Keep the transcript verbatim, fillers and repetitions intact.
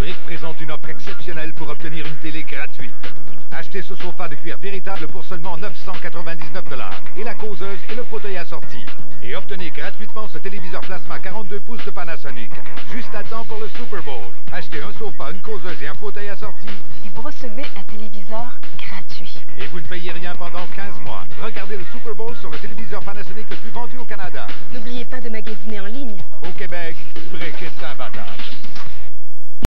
Brick présente une offre exceptionnelle pour obtenir une télé gratuite. Achetez ce sofa de cuir véritable pour seulement neuf cent quatre-vingt-dix-neuf dollars et la causeuse et le fauteuil assorti. Et obtenez gratuitement ce téléviseur plasma quarante-deux pouces de Panasonic. Juste à temps pour le Super Bowl. Achetez un sofa, une causeuse et un fauteuil assorti. Et vous recevez un téléviseur gratuit. Et vous ne payez rien pendant quinze mois. Regardez le Super Bowl sur le téléviseur Panasonic le plus vendu au Canada. N'oubliez pas de magasiner en ligne. Au Québec, Brick est imbattable.